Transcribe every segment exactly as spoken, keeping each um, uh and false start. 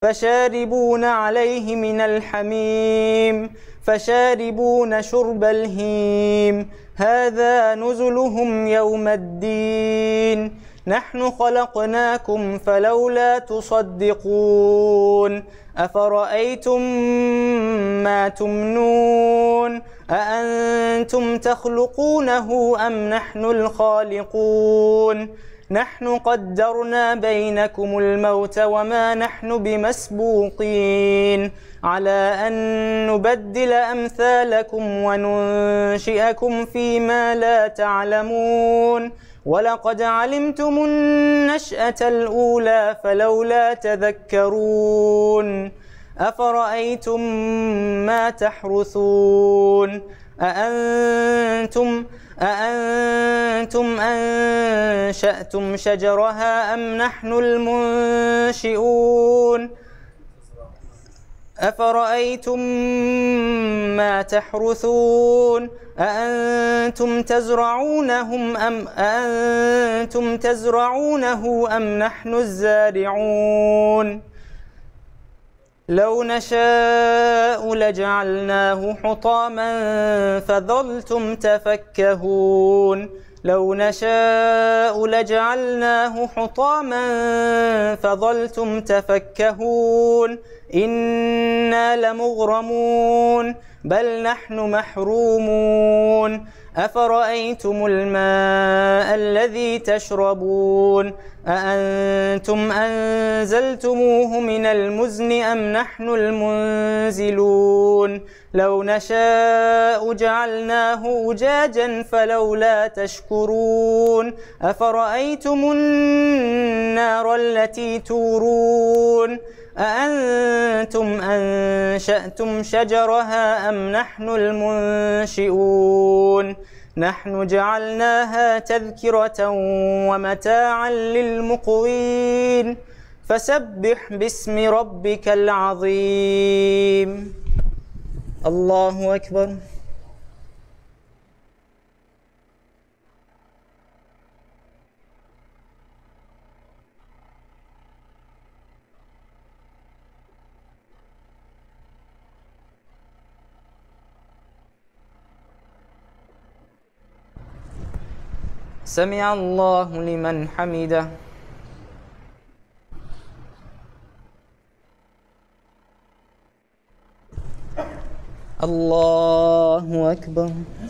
فشاربون عليه من الحميم فشاربون شرب الهيم هذا نزلهم يوم الدين نحن خلقناكم فلولا تصدقون أفرأيتم ما تمنون أأنتم تخلقونه أم نحن الخالقون نحن قدرنا بينكم الموت وما نحن بمسبوقين على أن نبدل أمثالكم وننشئكم فيما لا تعلمون ولقد علمتم النشأة الأولى فلولا تذكرون أفرأيتم ما تحرثون أأنتم أأنتم أنشأتم شجرها أم نحن المنشئون أفرأيتم ما تحرثون أأنتم تزرعونهم أم أأنتم تزرعونه أم نحن الزارعون لو نشاء لجعلناه حطاما فظلتم تفكهون لو نشاء لجعلناه حطاما فظلتم تفكهون إنا لمغرمون بل نحن محرومون أفرأيتم الماء الذي تشربون أأنتم أنزلتموه من المزن أم نحن المنزلون لو نشاء جعلناه أجاجا فلولا تشكرون أفرأيتم النار التي تورون أأنتم أنشأتم شجرها أم نحن المنشئون نحن جعلناها تذكرة ومتاعا للمقوين فسبح باسم ربك العظيم الله أكبر سمع الله لمن حمده الله أكبر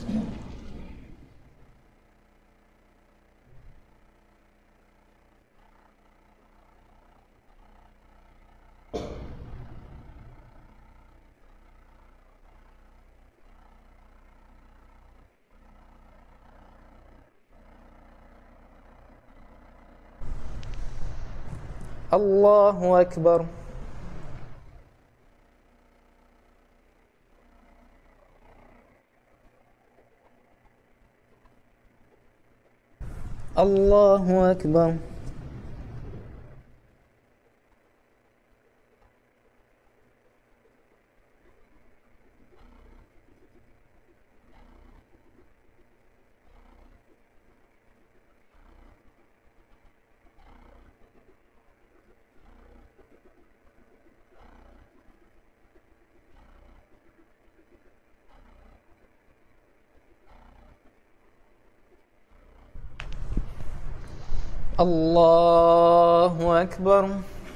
الله أكبر الله أكبر الله أكبر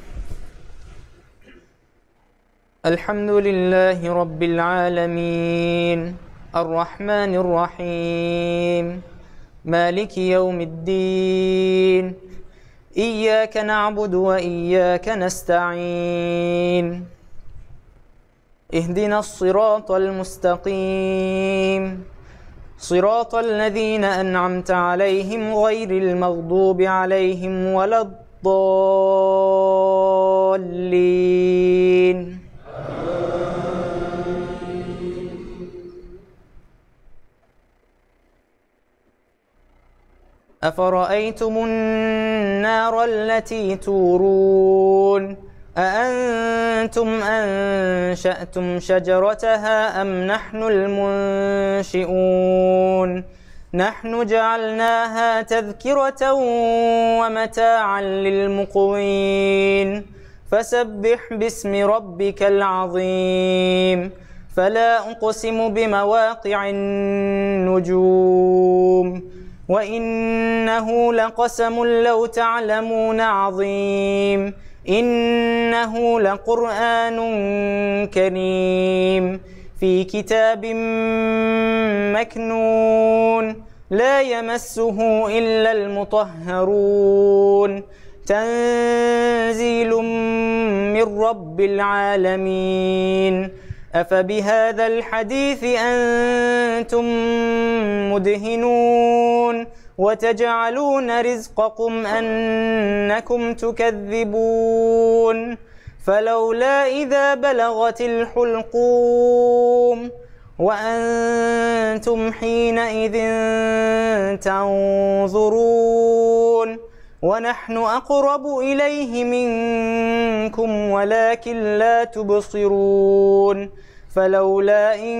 الحمد لله رب العالمين الرحمن الرحيم مالك يوم الدين إياك نعبد وإياك نستعين اهدنا الصراط المستقيم صراط الذين أنعمت عليهم غير المغضوب عليهم ولا الضالين أفرأيتم النار التي تورون أأنتم أنشأتم شجرتها أم نحن المنشئون نحن جعلناها تذكرة ومتاعا للمقوين فسبح باسم ربك العظيم فلا أقسم بمواقع النجوم وإنه لقسم لو تعلمون عظيم إنه لقرآن كريم في كتاب مكنون لا يمسه إلا المطهرون تنزيل من رب العالمين أفبهذا الحديث أنتم مدهنون وتجعلون رزقكم أنكم تكذبون فلولا إذا بلغت الحلقوم وأنتم حينئذ تنظرون ونحن أقرب إليه منكم ولكن لا تبصرون فلولا إن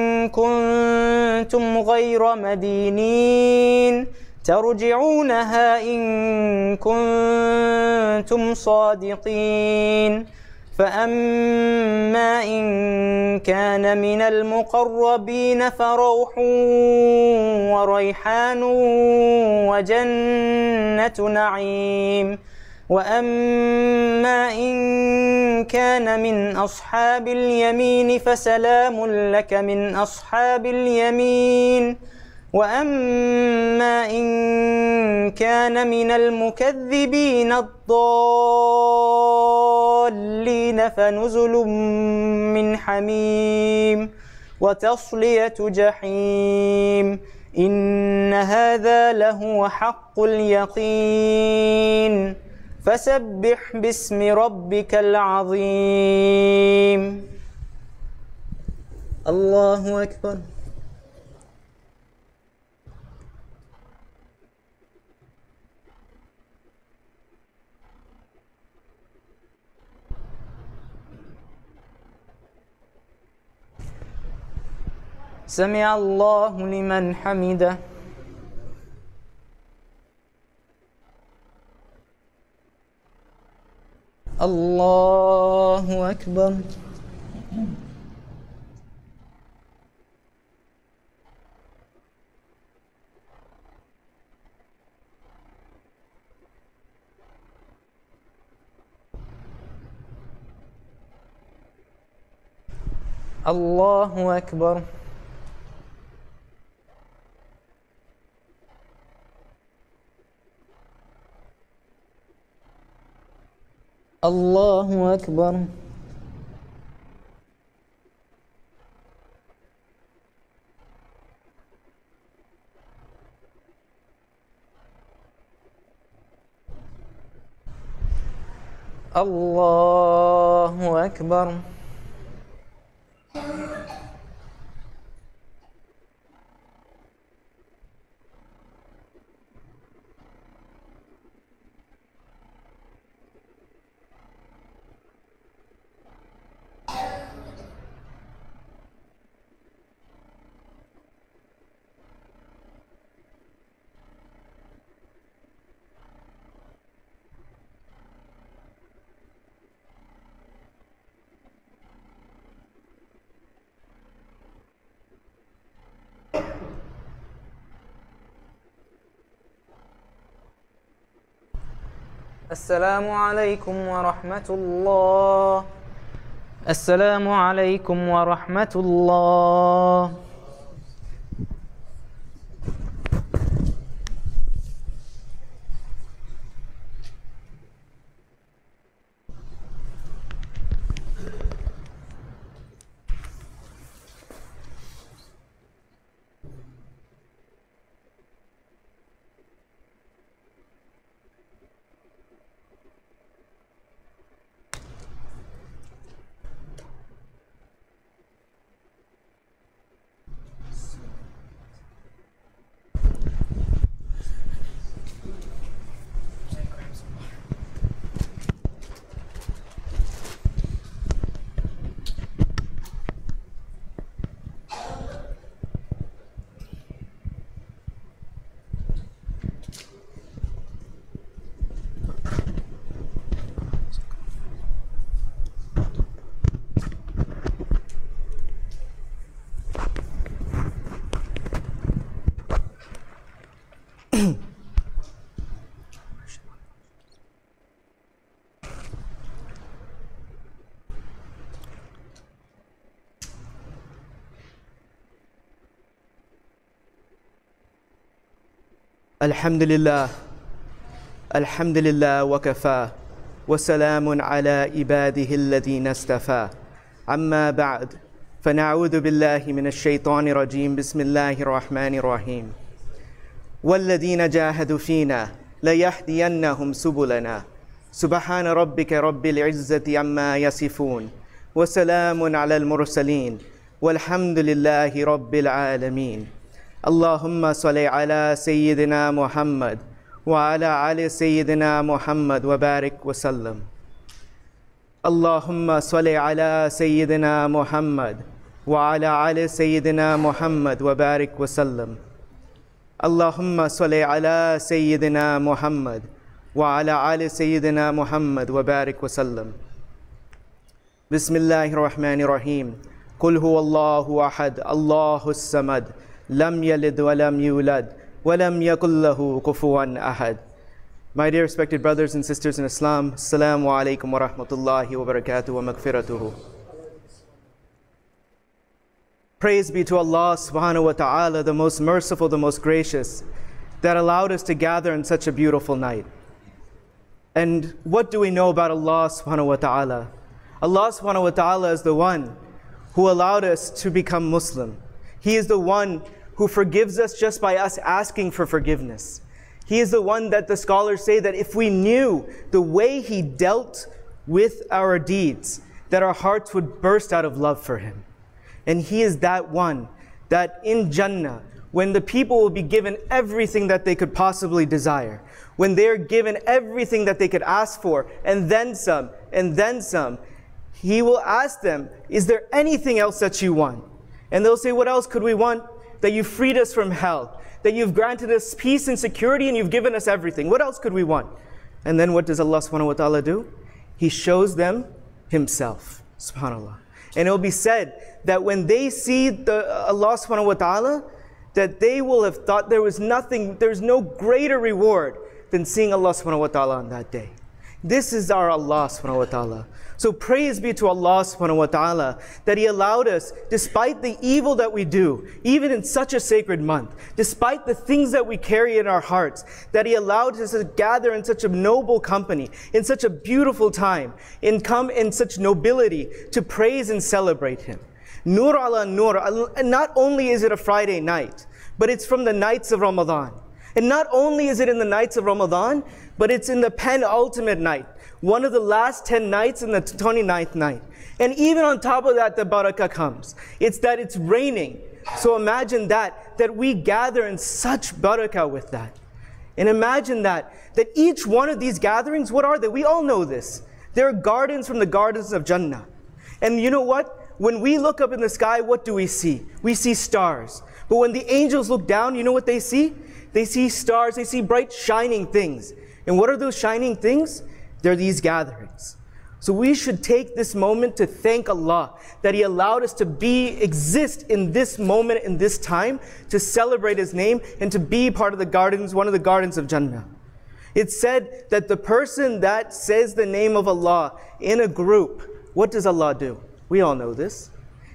كنتم غير مدينين ترجعونها إن كنتم صادقين فأما إن كان من المقربين فروح وريحان وجنة نعيم وأما إن كان من أصحاب اليمين فسلام لك من أصحاب اليمين وأما إن كان من المكذبين الضالين فنزل من حميم وتصلية جحيم إن هذا لهو حق اليقين فسبح باسم ربك العظيم الله أكبر سمع الله لمن حمده الله أكبر الله أكبر الله أكبر الله أكبر السلام عليكم ورحمة الله السلام عليكم ورحمة الله Alhamdulillah, Alhamdulillah wa kafa, wa salamun ala ibadihi alladhina istafa. Amma ba'd, فنعوذ بالله من الشيطان الرجيم. بسم الله الرحمن الرحيم. والذين جاهدوا فينا ليهدينهم سبلنا. سبحان ربك رب العزة عما يصفون وسلام على المرسلين والحمد لله رب العالمين. اللهم صل على سيدنا محمد وعلى آل سيدنا محمد وبارك وسلم. اللهم صل على سيدنا محمد وعلى آل سيدنا محمد وبارك وسلم. اللهم صل على سيدنا محمد وعلى آل سيدنا محمد وبارك وسلم. بسم الله الرحمن الرحيم. قل هو الله أحد الله الصمد لم يلد ولم يولد ولم يكن له كفوا أحد. My dear respected brothers and sisters in Islam, Assalamu alaikum wa rahmatullahi wa barakatuh wa maghfiratuhu. Praise be to Allah subhanahu wa ta'ala, the most merciful, the most gracious, that allowed us to gather in such a beautiful night. And what do we know about Allah subhanahu wa ta'ala? Allah subhanahu wa ta'ala is the one who allowed us to become Muslim. He is the one who forgives us just by us asking for forgiveness. He is the one that the scholars say that if we knew the way He dealt with our deeds, that our hearts would burst out of love for Him. And He is that one that in Jannah, when the people will be given everything that they could possibly desire, when they're given everything that they could ask for, and then some, and then some, He will ask them, is there anything else that you want? And they'll say, what else could we want? That you freed us from hell, that you've granted us peace and security, and you've given us everything. What else could we want? And then what does Allah subhanahu wa ta'ala do? He shows them Himself, subhanAllah. And it will be said that when they see the Allah subhanahu wa ta'ala, that they will have thought there was nothing, there's no greater reward than seeing Allah subhanahu wa ta'ala on that day. This is our Allah subhanahu wa ta'ala. So praise be to Allah subhanahu wa ta'ala that He allowed us, despite the evil that we do, even in such a sacred month, despite the things that we carry in our hearts, that He allowed us to gather in such a noble company, in such a beautiful time, and come in such nobility to praise and celebrate Him. Nur ala Nur, and not only is it a Friday night, but it's from the nights of Ramadan. And not only is it in the nights of Ramadan, but it's in the penultimate night, one of the last ten nights and the twenty-ninth night. And even on top of that, the barakah comes. It's that it's raining. So imagine that, that we gather in such barakah with that. And imagine that, that each one of these gatherings, what are they? We all know this. They're gardens from the gardens of Jannah. And you know what? When we look up in the sky, what do we see? We see stars. But when the angels look down, you know what they see? They see stars, they see bright shining things. And what are those shining things? They're these gatherings. So we should take this moment to thank Allah that He allowed us to be, exist in this moment, in this time, to celebrate His name and to be part of the gardens, one of the gardens of Jannah. It's said that the person that says the name of Allah in a group, what does Allah do? We all know this.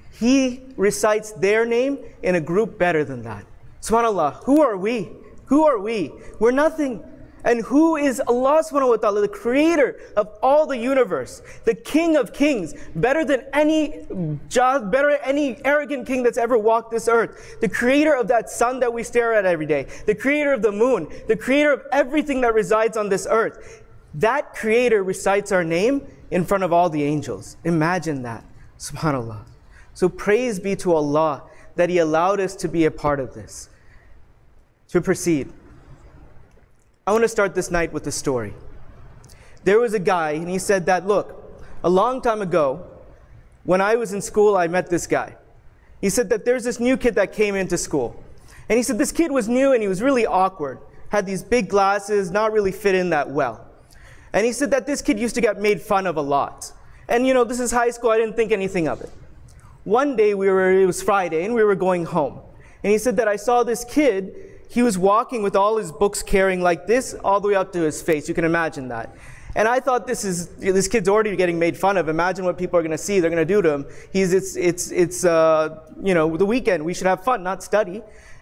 He recites their name in a group better than that. SubhanAllah, who are we? Who are we? We're nothing. And who is Allah subhanahu wa ta'ala, the creator of all the universe, the king of kings, better than any better than any arrogant king that's ever walked this earth, the creator of that sun that we stare at every day, the creator of the moon, the creator of everything that resides on this earth. That creator recites our name in front of all the angels. Imagine that, subhanAllah. So praise be to Allah that He allowed us to be a part of this. To proceed, I want to start this night with a story. There was a guy, and he said that, look, a long time ago, when I was in school, I met this guy. He said that there's this new kid that came into school. And he said this kid was new and he was really awkward, had these big glasses, not really fit in that well. And he said that this kid used to get made fun of a lot. And you know, this is high school, I didn't think anything of it. One day, we were, it was Friday, and we were going home. And he said that I saw this kid. He was walking with all his books carrying like this all the way up to his face. You can imagine that. And I thought, this is this kid's already getting made fun of. Imagine what people are going to see. They're going to do to him. He's it's it's it's uh, you know, the weekend. We should have fun, not study.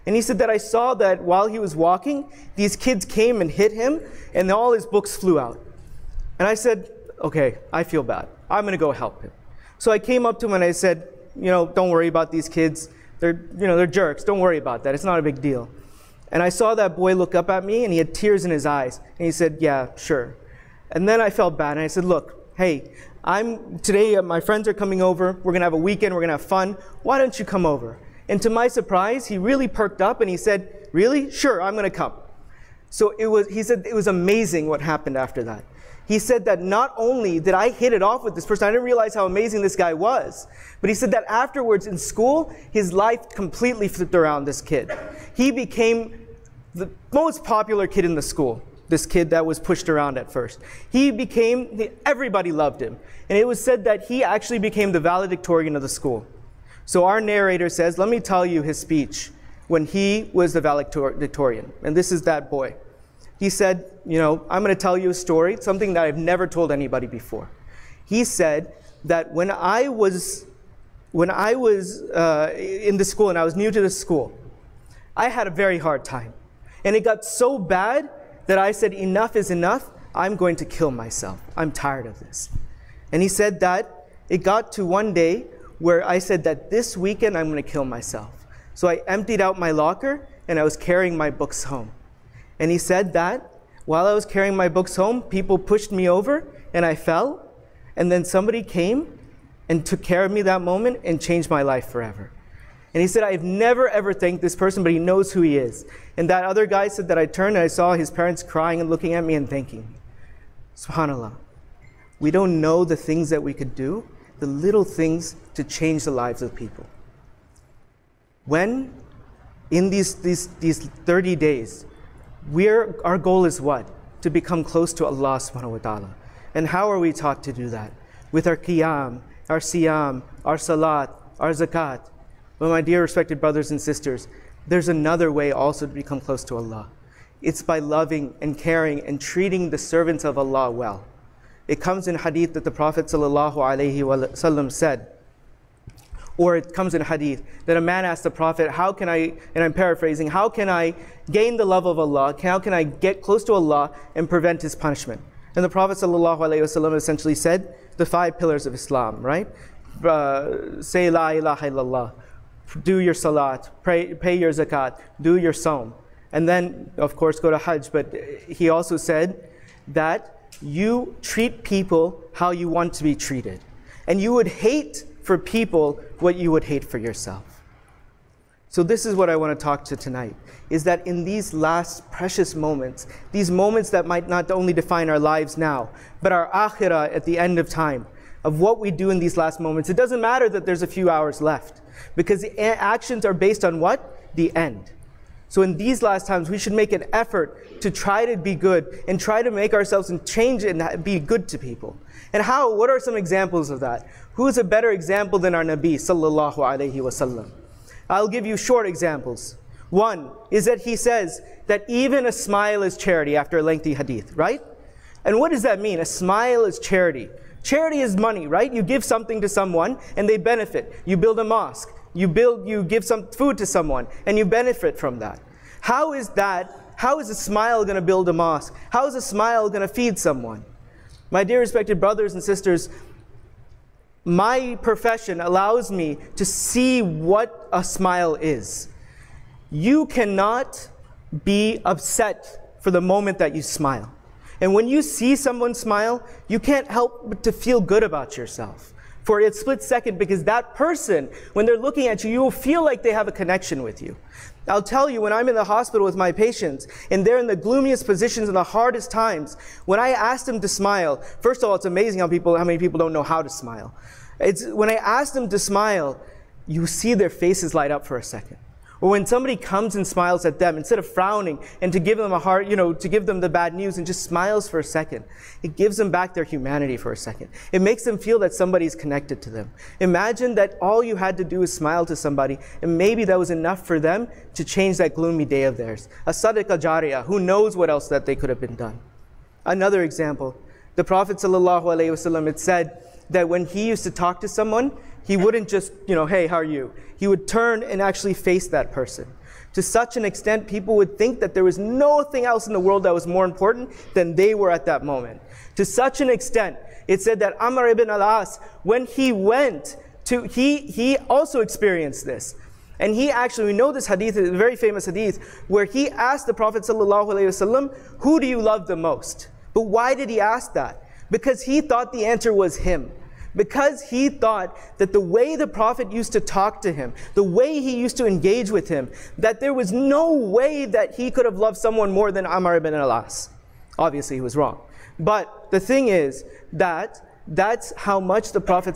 And he said that I saw that while he was walking, these kids came and hit him, and all his books flew out. And I said, okay, I feel bad. I'm going to go help him. So I came up to him and I said, you know, don't worry about these kids. They're, you know, they're jerks. Don't worry about that. It's not a big deal. And I saw that boy look up at me, and he had tears in his eyes. And he said, yeah, sure. And then I felt bad, and I said, look, hey, I'm today uh, my friends are coming over. We're going to have a weekend. We're going to have fun. Why don't you come over? And to my surprise, he really perked up, and he said, really? Sure, I'm going to come. So it was, he said it was amazing what happened after that. He said that not only did I hit it off with this person, I didn't realize how amazing this guy was, but he said that afterwards in school, his life completely flipped around, this kid. He became the most popular kid in the school, this kid that was pushed around at first. He became, everybody loved him. And it was said that he actually became the valedictorian of the school. So our narrator says, let me tell you his speech when he was the valedictorian. And this is that boy. He said, you know, I'm going to tell you a story, something that I've never told anybody before. He said that when I was, when I was uh, in the school and I was new to the school, I had a very hard time. And it got so bad that I said, enough is enough. I'm going to kill myself. I'm tired of this. And he said that it got to one day where I said that this weekend I'm going to kill myself. So I emptied out my locker and I was carrying my books home. And he said that while I was carrying my books home, people pushed me over and I fell. And then somebody came and took care of me that moment and changed my life forever. And he said, I've never ever thanked this person, but he knows who he is. And that other guy said that I turned and I saw his parents crying and looking at me and thanking me. SubhanAllah. We don't know the things that we could do, the little things to change the lives of people. When in these, these, these thirty days, we're, our goal is what? To become close to Allah subhanahu wa ta'ala. And how are we taught to do that? With our qiyam, our siyam, our salat, our zakat. But my dear respected brothers and sisters, there's another way also to become close to Allah. It's by loving and caring and treating the servants of Allah well. It comes in hadith that the Prophet sallallahu alaihi wasallam said, or it comes in hadith that a man asked the Prophet, how can I, and I'm paraphrasing, how can I gain the love of Allah? How can I get close to Allah and prevent His punishment? And the Prophet sallallahu alaihi wasallam essentially said the five pillars of Islam, right? Uh, say la ilaha illallah, do your salat, pray, pay your zakat, do your sawm. And then, of course, go to Hajj. But he also said that you treat people how you want to be treated. And you would hate for people what you would hate for yourself. So this is what I want to talk to tonight, is that in these last precious moments, these moments that might not only define our lives now, but our akhirah at the end of time, of what we do in these last moments. It doesn't matter that there's a few hours left, because the actions are based on what? The end. So in these last times, we should make an effort to try to be good and try to make ourselves and change and be good to people. And how? What are some examples of that? Who is a better example than our Nabi sallallahu alaihi wasallam? I'll give you short examples. One is that he says that even a smile is charity after a lengthy hadith, right? And what does that mean? A smile is charity. Charity is money, right? You give something to someone and they benefit. You build a mosque. You build, you give some food to someone and you benefit from that. How is that, how is a smile going to build a mosque? How is a smile going to feed someone? My dear respected brothers and sisters, my profession allows me to see what a smile is. You cannot be upset for the moment that you smile. And when you see someone smile, you can't help but to feel good about yourself for a split second, because that person, when they're looking at you, you will feel like they have a connection with you. I'll tell you, when I'm in the hospital with my patients, and they're in the gloomiest positions and the hardest times, when I ask them to smile, first of all, it's amazing how people, how many people don't know how to smile. It's, when I ask them to smile, you see their faces light up for a second. Or when somebody comes and smiles at them, instead of frowning and to give them a heart, you know, to give them the bad news and just smiles for a second, it gives them back their humanity for a second. It makes them feel that somebody's connected to them. Imagine that all you had to do is smile to somebody, and maybe that was enough for them to change that gloomy day of theirs. A sadaqa jariyah, who knows what else that they could have been done. Another example, the Prophet sallallahu alaihi wasallam, it said that when he used to talk to someone, he wouldn't just, you know, hey, how are you? He would turn and actually face that person. To such an extent, people would think that there was nothing else in the world that was more important than they were at that moment. To such an extent, it said that Amr ibn al-As, when he went to, he, he also experienced this. And he actually, we know this hadith, a very famous hadith, where he asked the Prophet ﷺ, who do you love the most? But why did he ask that? Because he thought the answer was him. Because he thought that the way the Prophet used to talk to him, the way he used to engage with him, that there was no way that he could have loved someone more than Amr ibn al-As. Obviously he was wrong. But the thing is that that's how much the Prophet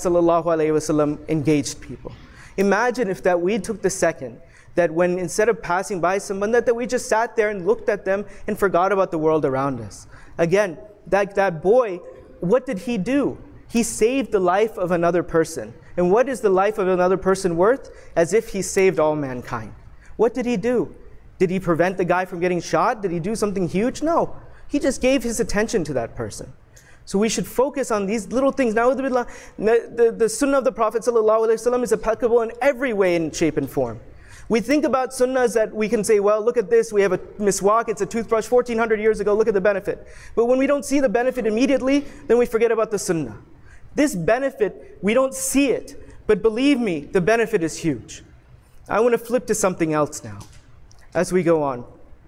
ﷺ engaged people. Imagine if that we took the second, that when instead of passing by someone, that, that we just sat there and looked at them and forgot about the world around us. Again, that, that boy, what did he do? He saved the life of another person. And what is the life of another person worth? As if he saved all mankind. What did he do? Did he prevent the guy from getting shot? Did he do something huge? No. He just gave his attention to that person. So we should focus on these little things. Now, the, the, the sunnah of the Prophet ﷺ is applicable in every way, in shape and form. We think about sunnahs that we can say, well, look at this, we have a miswak, it's a toothbrush fourteen hundred years ago, look at the benefit. But when we don't see the benefit immediately, then we forget about the sunnah. This benefit, we don't see it, but believe me, the benefit is huge. I want to flip to something else now, as we go on.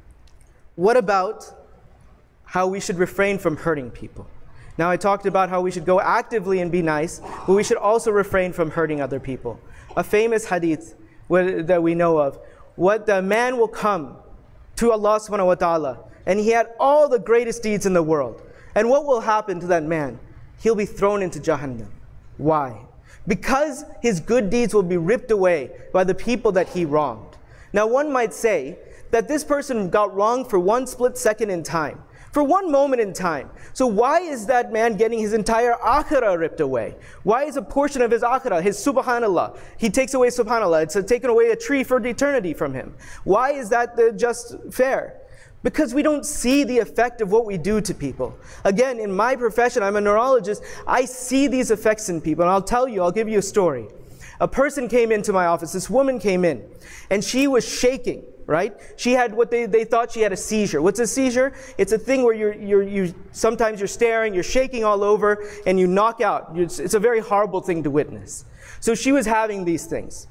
What about how we should refrain from hurting people? Now I talked about how we should go actively and be nice, but we should also refrain from hurting other people. A famous hadith that we know of, what the man will come to Allah subhanahu wa ta'ala, and he had all the greatest deeds in the world. And what will happen to that man? He'll be thrown into Jahannam. Why? Because his good deeds will be ripped away by the people that he wronged. Now one might say that this person got wronged for one split second in time, for one moment in time. So why is that man getting his entire akhirah ripped away? Why is a portion of his akhirah, his subhanallah, he takes away subhanallah, it's a, taken away a tree for eternity from him? Why is that the just fair? Because we don't see the effect of what we do to people. Again, in my profession, I'm a neurologist, I see these effects in people. And I'll tell you, I'll give you a story. A person came into my office, this woman came in, and she was shaking, right? She had what they, they thought she had a seizure. What's a seizure? It's a thing where you're, you're, you sometimes you're staring, you're shaking all over, and you knock out. It's, it's a very horrible thing to witness. So she was having these things.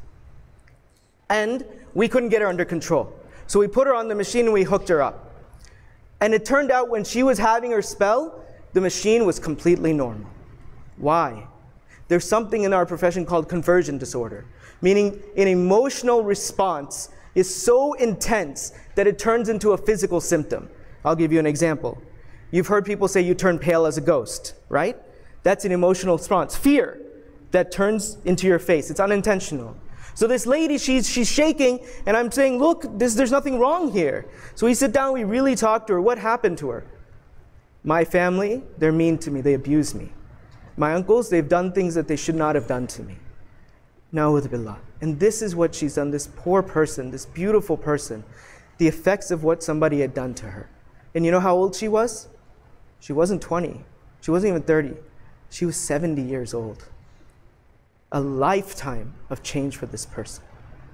And we couldn't get her under control. So we put her on the machine and we hooked her up. And it turned out when she was having her spell, the machine was completely normal. Why? There's something in our profession called conversion disorder, meaning an emotional response is so intense that it turns into a physical symptom. I'll give you an example. You've heard people say you turn pale as a ghost, right? That's an emotional response. Fear that turns into your face. It's unintentional. So this lady, she's, she's shaking, and I'm saying, look, this, there's nothing wrong here. So we sit down, we really talk to her. What happened to her? My family, they're mean to me, they abuse me. My uncles, they've done things that they should not have done to me. Na'udhu billah. And this is what she's done, this poor person, this beautiful person, the effects of what somebody had done to her. And you know how old she was? She wasn't twenty. She wasn't even thirty. She was seventy years old. A lifetime of change for this person.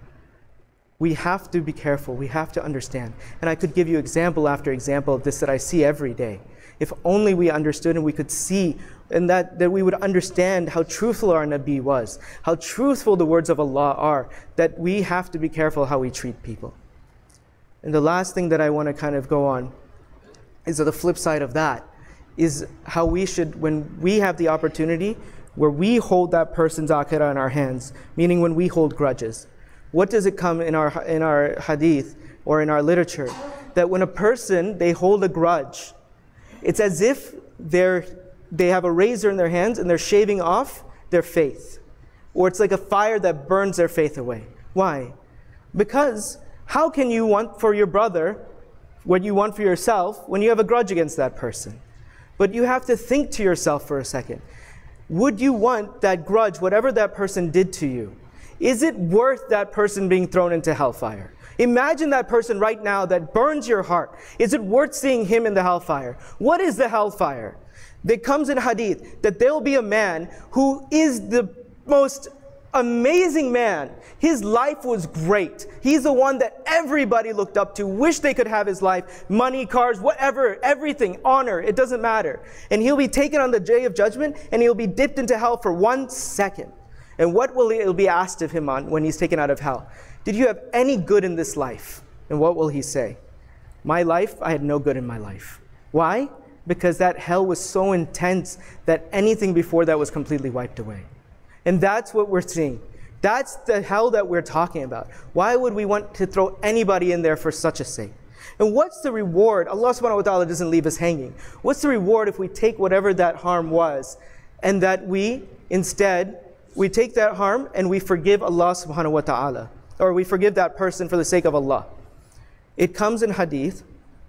We have to be careful, we have to understand. And I could give you example after example of this that I see every day. If only we understood and we could see, and that, that we would understand how truthful our Nabi was, how truthful the words of Allah are, that we have to be careful how we treat people. And the last thing that I want to kind of go on is the flip side of that, is how we should, when we have the opportunity, where we hold that person's akhirah in our hands, meaning when we hold grudges. What does it come in our, in our hadith or in our literature? That when a person, they hold a grudge, it's as if they're, they have a razor in their hands and they're shaving off their faith. Or it's like a fire that burns their faith away. Why? Because how can you want for your brother what you want for yourself when you have a grudge against that person? But you have to think to yourself for a second. Would you want that grudge, whatever that person did to you, is it worth that person being thrown into hellfire? Imagine that person right now that burns your heart. Is it worth seeing him in the hellfire? What is the hellfire? There comes in hadith that there will be a man who is the most amazing man. His life was great. He's the one that everybody looked up to, wished they could have his life, money, cars, whatever, everything, honor, it doesn't matter. And he'll be taken on the day of judgment, and he'll be dipped into hell for one second. And what will he, it'll be asked of him on when he's taken out of hell? Did you have any good in this life? And what will he say? My life, I had no good in my life. Why? Because that hell was so intense that anything before that was completely wiped away. And that's what we're seeing. That's the hell that we're talking about. Why would we want to throw anybody in there for such a sake? And what's the reward? Allah subhanahu wa ta'ala doesn't leave us hanging. What's the reward if we take whatever that harm was and that we instead, we take that harm and we forgive Allah subhanahu wa ta'ala, or we forgive that person for the sake of Allah? It comes in hadith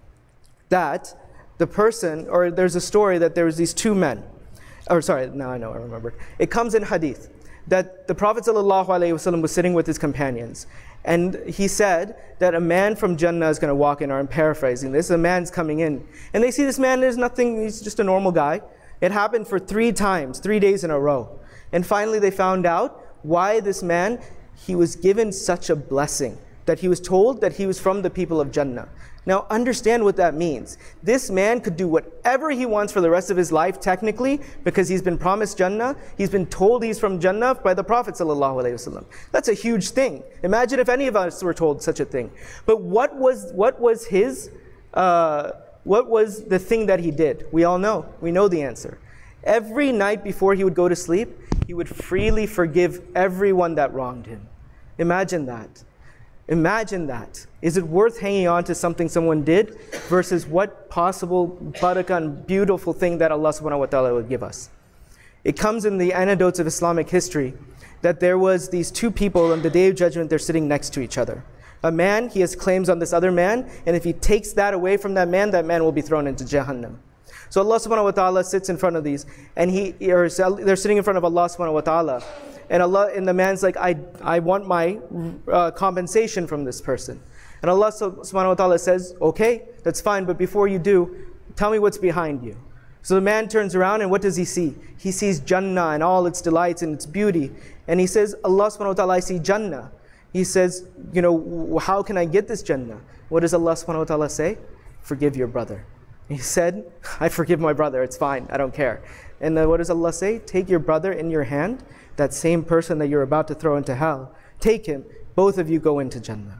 that the person, or there's a story that there was these two men, or sorry, now I know, I remember. It comes in hadith that the Prophet ﷺ was sitting with his companions, and he said that a man from Jannah is going to walk in, or I'm paraphrasing this, a man's coming in, and they see this man, there's nothing, he's just a normal guy. It happened for three times, three days in a row. And finally they found out why this man, he was given such a blessing, that he was told that he was from the people of Jannah. Now understand what that means. This man could do whatever he wants for the rest of his life technically, because he's been promised Jannah. He's been told he's from Jannah by the Prophet ﷺ. That's a huge thing. Imagine if any of us were told such a thing. But what was, what was his, uh, what was the thing that he did? We all know. We know the answer. Every night before he would go to sleep, he would freely forgive everyone that wronged him. Imagine that. Imagine that. Is it worth hanging on to something someone did versus what possible barakah and beautiful thing that Allah subhanahu wa ta'ala would give us? It comes in the anecdotes of Islamic history that there was these two people on the Day of Judgment, they're sitting next to each other. A man, he has claims on this other man, and if he takes that away from that man, that man will be thrown into Jahannam. So Allah subhanahu wa ta'ala sits in front of these, and he, or they're sitting in front of Allah subhanahu wa ta'ala. And Allah, and the man's like, I, I want my uh, compensation from this person. And Allah subhanahu wa ta'ala says, okay, that's fine, but before you do, tell me what's behind you. So the man turns around, and what does he see? He sees Jannah and all its delights and its beauty. And he says, Allah subhanahu wa ta'ala, I see Jannah. He says, you know, how can I get this Jannah? What does Allah subhanahu wa ta'ala say? Forgive your brother. He said, I forgive my brother, it's fine, I don't care. And then what does Allah say? Take your brother in your hand, that same person that you're about to throw into hell, take him, both of you go into Jannah.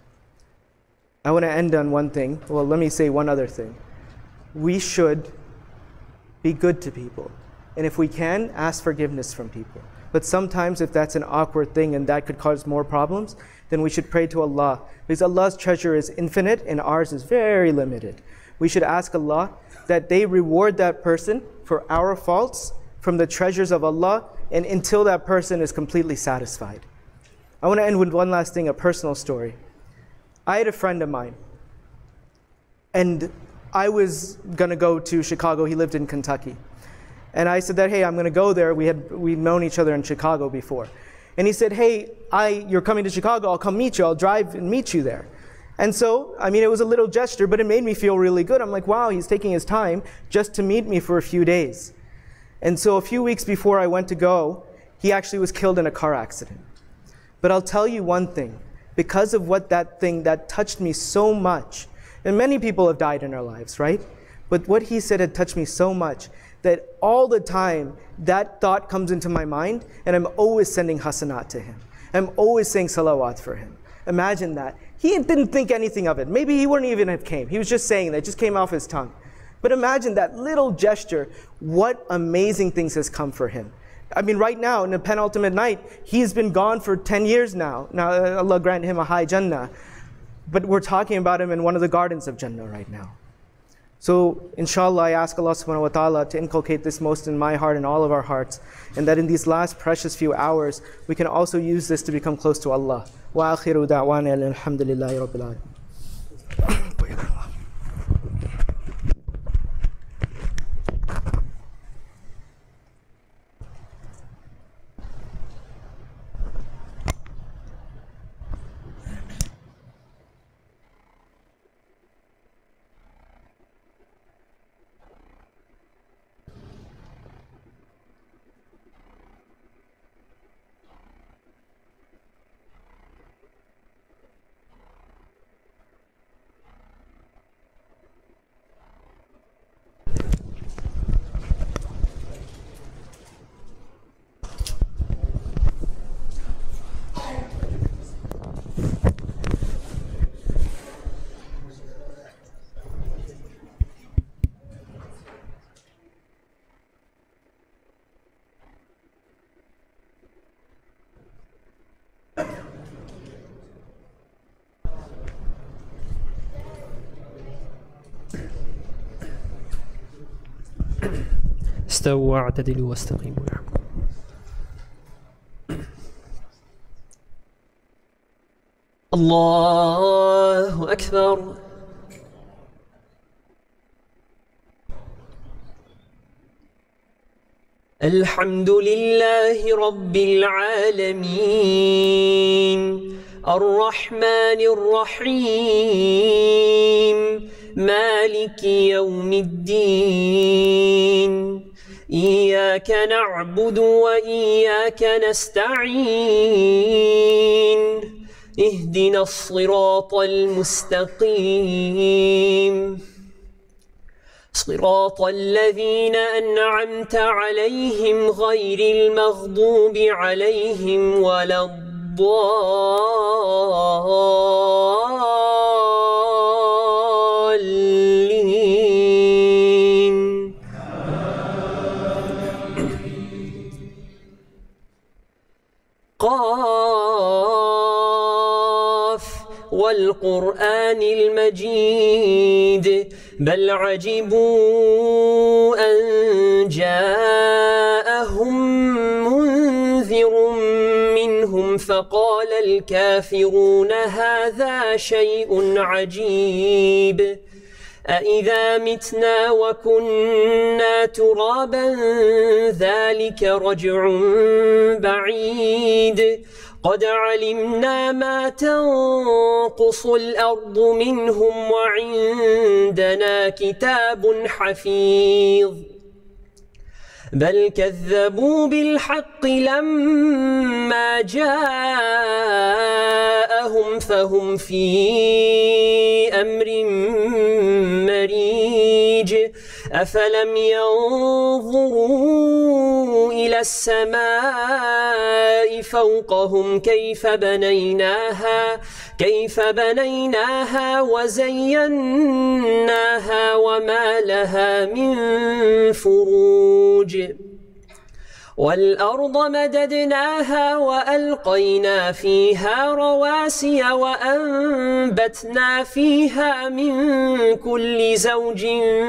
I want to end on one thing. Well, let me say one other thing. We should be good to people. And if we can, ask forgiveness from people. But sometimes if that's an awkward thing and that could cause more problems, then we should pray to Allah. Because Allah's treasure is infinite and ours is very limited. We should ask Allah that they reward that person for our faults from the treasures of Allah, and until that person is completely satisfied. I want to end with one last thing, a personal story. I had a friend of mine, and I was going to go to Chicago. He lived in Kentucky. And I said that, hey, I'm going to go there. We had we'd known each other in Chicago before. And he said, hey, I, you're coming to Chicago. I'll come meet you. I'll drive and meet you there. And so, I mean, it was a little gesture, but it made me feel really good. I'm like, wow, he's taking his time just to meet me for a few days. And so a few weeks before I went to go, he actually was killed in a car accident. But I'll tell you one thing, because of what that thing, that touched me so much, and many people have died in our lives, right? But what he said had touched me so much that all the time that thought comes into my mind, and I'm always sending hasanat to him. I'm always saying salawat for him. Imagine that. He didn't think anything of it. Maybe he wouldn't even have came. He was just saying that, it just came off his tongue. But imagine that little gesture, what amazing things has come for him. I mean, right now, in the penultimate night, he's been gone for ten years now. Now, Allah grant him a high Jannah. But we're talking about him in one of the gardens of Jannah right now. So, inshallah, I ask Allah subhanahu wa ta'ala to inculcate this most in my heart and all of our hearts, and that in these last precious few hours, we can also use this to become close to Allah. Wa akhiru da'wana alhamdulillahi rabbil alamin. استووا واعتدلوا واستقيموا. الله أكبر. الحمد لله رب العالمين الرحمن الرحيم مالك يوم الدين إياك نعبد وإياك نستعين اهدنا الصراط المستقيم صراط الذين أنعمت عليهم غير المغضوب عليهم ولا الضالين. قاف والقرآن المجيد بل عجبوا أن جاءهم منذر منهم فقال الكافرون هذا شيء عجيب أإذا متنا وكنا ترابا ذلك رجع بعيد قد علمنا ما تنقص الأرض منهم وعندنا كتاب حفيظ بل كذبوا بالحق لما جاءهم فهم في أمر مريج أفلم ينظروا إلى السماء فوقهم كيف بنيناها كيف بنيناها وزيناها وما لها من فروج والأرض مددناها وألقينا فيها رواسي وأنبتنا فيها من كل زوج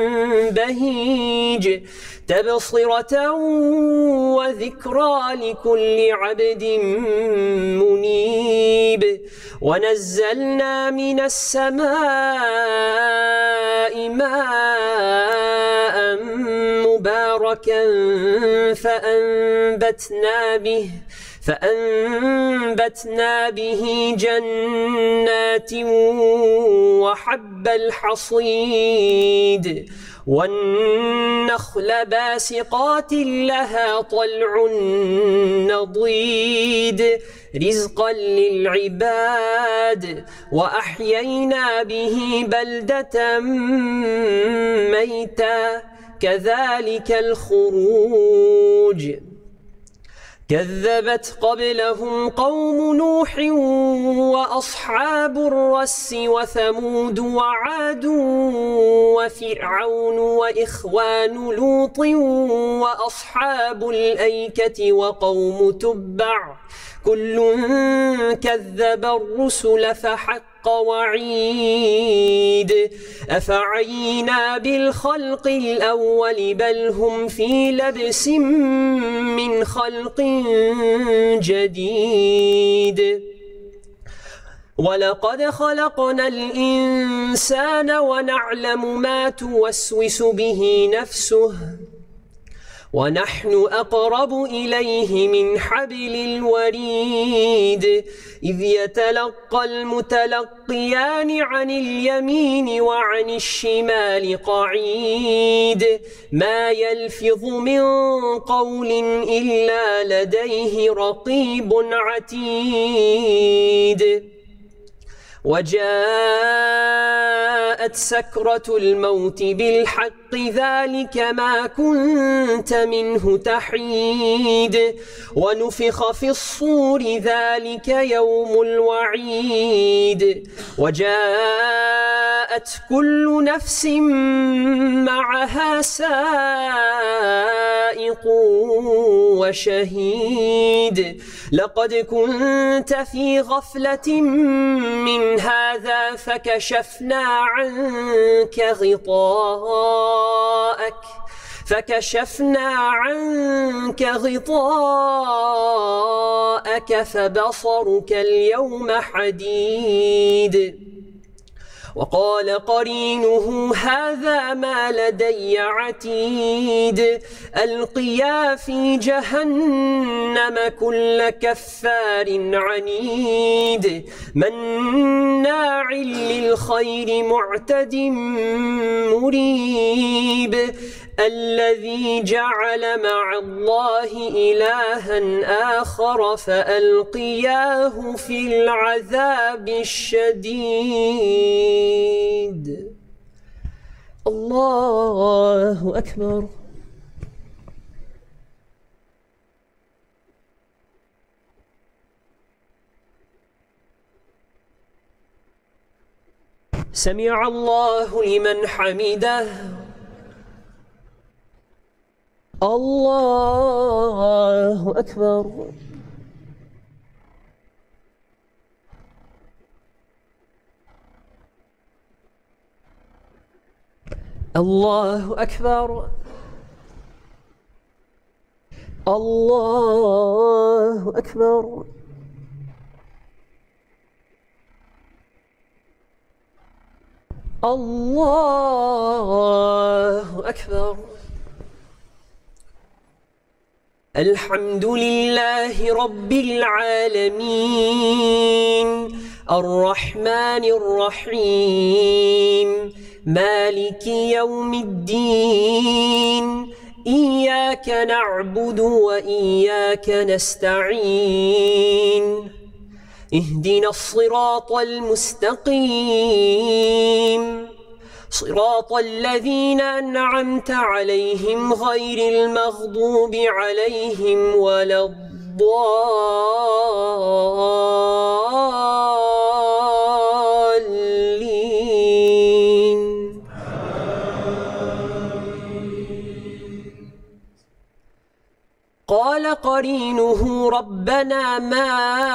بهيج تبصرة وذكرى لكل عبد منيب ونزلنا من السماء ماء مباركا فأنبتنا به فأنبتنا به جنات وحب الحصيد والنخل باسقات لها طلع نضيد رزقا للعباد وأحيينا به بلدة ميتا كذلك الخروج كذبت قبلهم قوم نوح وأصحاب الرس وثمود وعاد وفرعون وإخوان لوط وأصحاب الأيكة وقوم تبع كل كذب الرسل فحق وعيد أفعينا بالخلق الأول بل هم في لبس من خلق جديد ولقد خلقنا الإنسان ونعلم ما توسوس به نفسه ونحن أقرب إليه من حبل الوريد إذ يتلقى المتلقيان عن اليمين وعن الشمال قعيد ما يلفظ من قول إلا لديه رقيب عتيد وجاءت سكرة الموت بالحق ذلك ما كنت منه تحيد ونفخ في الصور ذلك يوم الوعيد وجاءت كل نفس معها سائق وشهيد لقد كنت في غفلة من هذا فكشفنا عنك غطاءك فكشفنا عنك غطاءك فبصرك اليوم حديد وقال قرينه هذا ما لدي عتيد ألقيا في جهنم كل كفار عنيد مناع للخير معتد مريب الذي جعل مع الله إلها آخر فألقياه في العذاب الشديد. الله أكبر. سمع الله لمن حمده. الله أكبر. الله أكبر. الله أكبر. الله أكبر. الحمد لله رب العالمين الرحمن الرحيم مالك يوم الدين إياك نعبد وإياك نستعين اهدنا الصراط المستقيم صراط الذين أنعمت عليهم غير المغضوب عليهم ولا الضالين. قال قرينه ربنا ما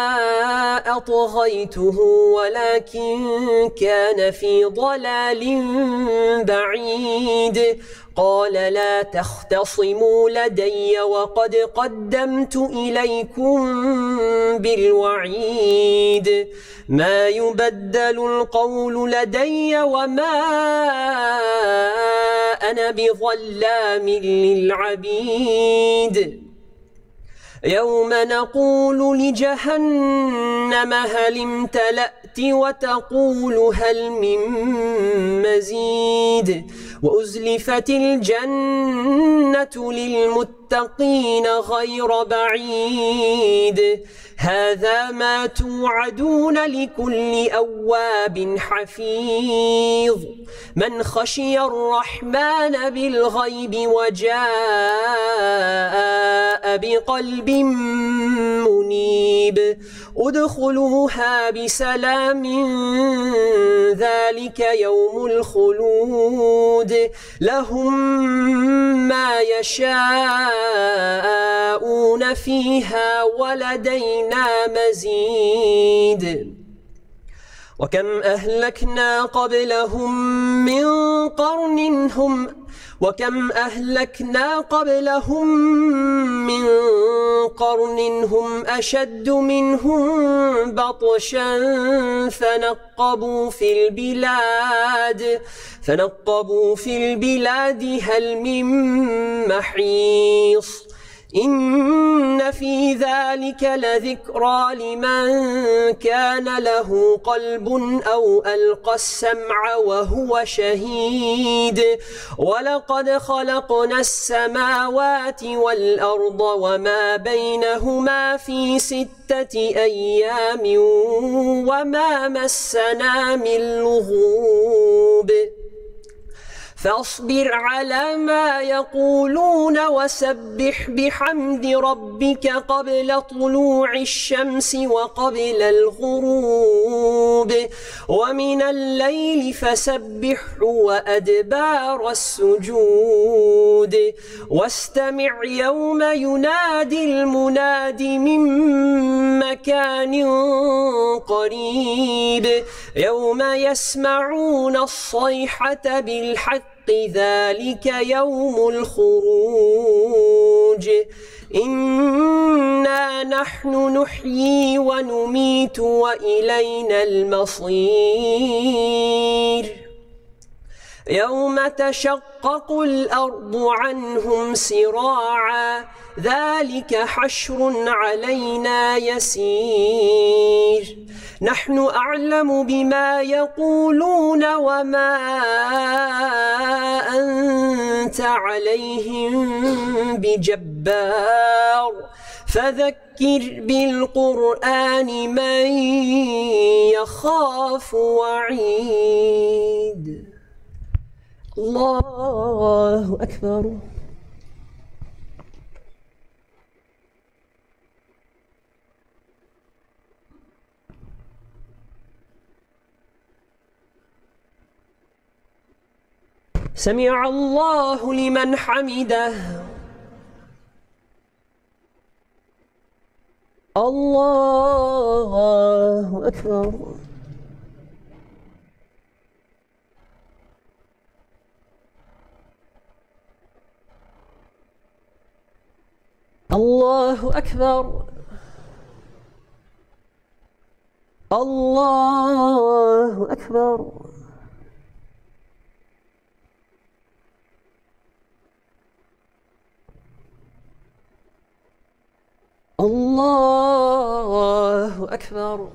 أطغيته ولكن كان في ضلال بعيد قال لا تختصموا لدي وقد قدمت إليكم بالوعيد ما يبدل القول لدي وما أنا بظلام للعبيد. يوم نقول لجهنم هل امتلأت وتقول هل من مزيد وأزلفت الجنة للمتقين غير بعيد هذا ما توعدون لكل أواب حفيظ من خشي الرحمن بالغيب وجاء بقلب منيب ادخلوها بسلام ذلك يوم الخلود لهم ما يشاءون فيها ولدينا مزيد. وكم أهلكنا قبلهم من قرن هم وكم أهلكنا قبلهم من قرن هم أشد منهم بطشا فنقبوا في البلاد فنقبوا في البلاد هل من محيص إن في ذلك لذكرى لمن كان له قلب أو ألقى السمع وهو شهيد ولقد خلقنا السماوات والأرض وما بينهما في ستة أيام وما مسنا من لغوب فاصبر على ما يقولون وسبح بحمد ربك قبل طلوع الشمس وقبل الغروب ومن الليل فسبحه وأدبار السجود واستمع يوم ينادي المناد من مكان قريب يوم يسمعون الصيحة بالحق بالحق ذلك يوم الخروج إنا نحن نحيي ونميت وإلينا المصير يوم تشقق الأرض عنهم سراعا ذلك حشر علينا يسير نحن أعلم بما يقولون وما أنت عليهم بجبار فذكر بالقرآن من يخاف وعيد الله أكبر سمع الله لمن حمده الله أكبر الله أكبر الله أكبر الله أكبر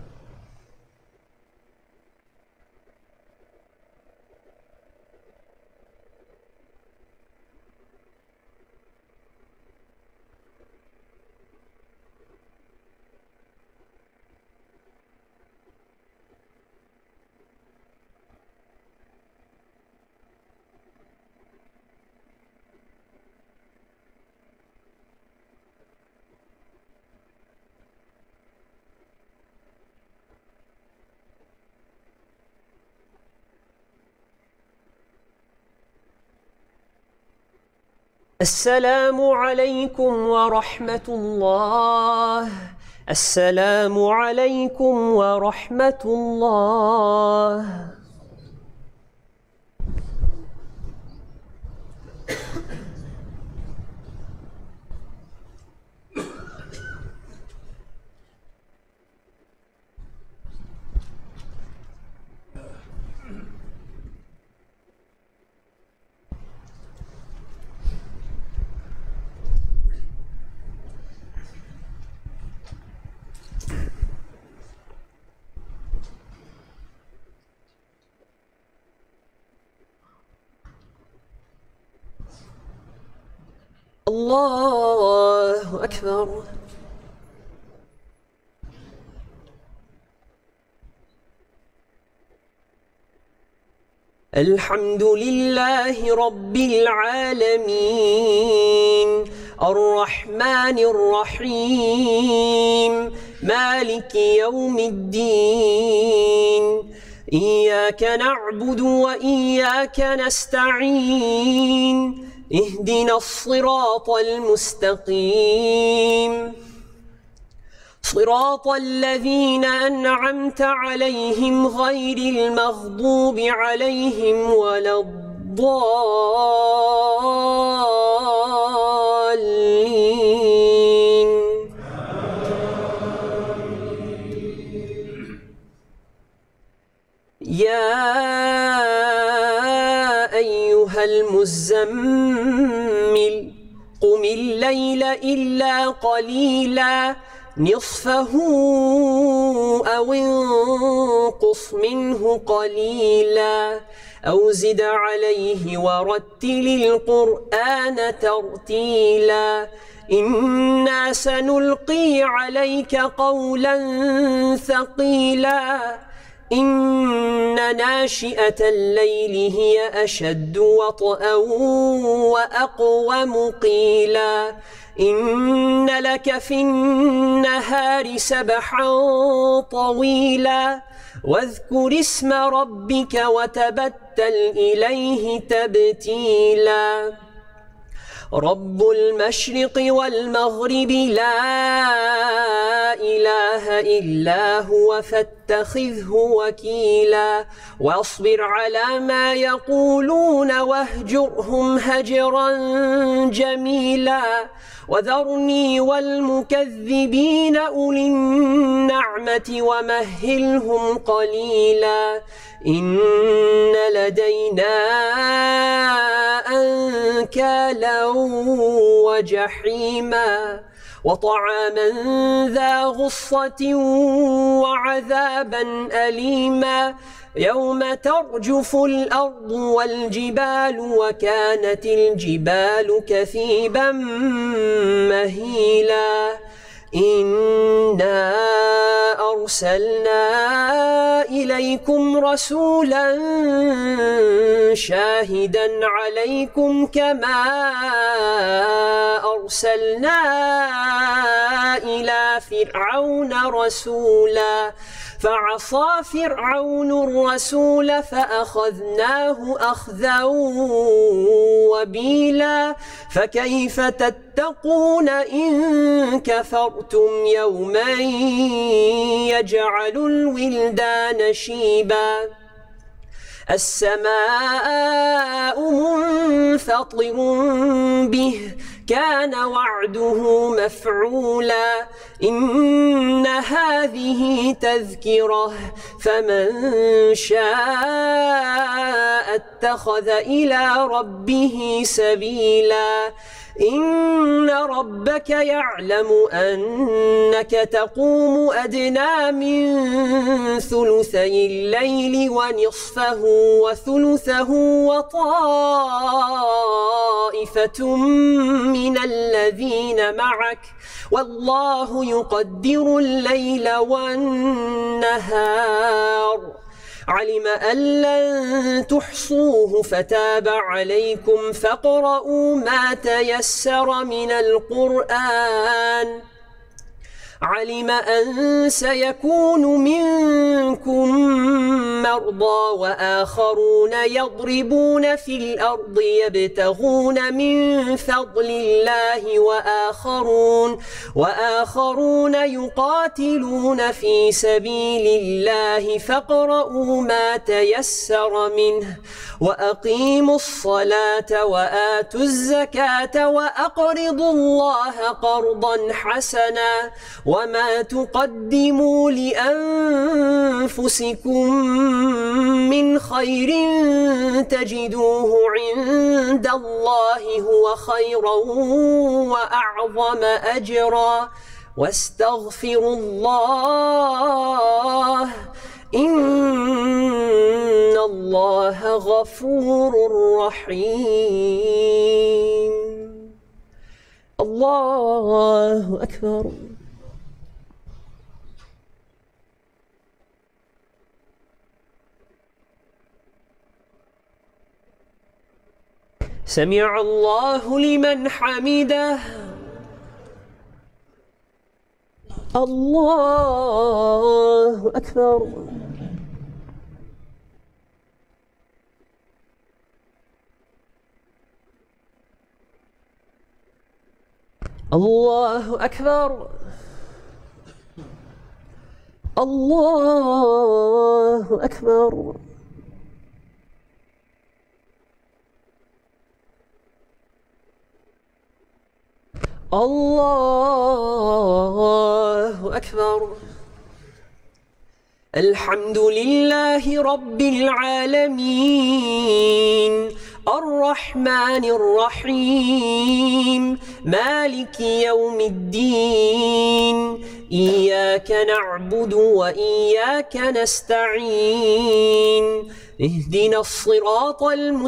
السلام عليكم ورحمة الله السلام عليكم ورحمة الله الله أكبر الحمد لله رب العالمين الرحمن الرحيم مالك يوم الدين إياك نعبد وإياك نستعين اهدنا الصراط المستقيم صراط الذين أنعمت عليهم غير المغضوب عليهم ولا الضالين يا أيها المزمل قم الليل إلا قليلا نصفه أو انقص منه قليلا أو زد عليه ورتل القرآن ترتيلا إنا سنلقي عليك قولا ثقيلا إن ناشئة الليل هي أشد وطئا وأقوم قيلا إن لك في النهار سبحا طويلا واذكر اسم ربك وتبتل إليه تبتيلا رب المشرق والمغرب لا إله إله إلا هو فاتخذه وكيلا واصبر على ما يقولون واهجرهم هجرا جميلا وذرني والمكذبين أولي النعمة ومهلهم قليلا إن لدينا أنكالا وجحيما وطعاما ذا غصة وعذابا أليما يوم ترجف الأرض والجبال وكانت الجبال كثيبا مهيلا إنا أرسلنا إليكم رسولا شاهدا عليكم كما أرسلنا إلى فرعون رسولا فعصى فرعون الرسول فأخذناه أخذا وبيلا فكيف تتقون إن كفرتم يوما يجعل الولدان شيبا السماء منفطر به كان وعده مفعولا إن هذه تذكرة فمن شاء اتخذ إلى ربه سبيلا إن ربك يعلم أنك تقوم أدنى من ثلثي الليل ونصفه وثلثه وطائفة من الذين معك والله يقدر الليل والنهار علم أن لن تحصوه فتاب عليكم فاقرؤوا ما تيسر من القرآن علم أن سيكون منكم مرضى وآخرون يضربون في الأرض يبتغون من فضل الله وآخرون, وآخرون يقاتلون في سبيل الله فاقرؤوا ما تيسر منه وأقيموا الصلاة وآتوا الزكاة وأقرضوا الله قرضا حسنا وما تقدموا لأنفسكم من خير تجدوه عند الله هو خيرا وأعظم أجرا واستغفروا الله إن الله غفور رحيم. الله أكبر. سمع الله لمن حمده. الله أكبر. الله أكبر. الله أكبر. الله أكبر. الحمد لله رب العالمين الرحمن الرحيم مالك يوم الدين إياك نعبد وإياك نستعين اهدنا الصراط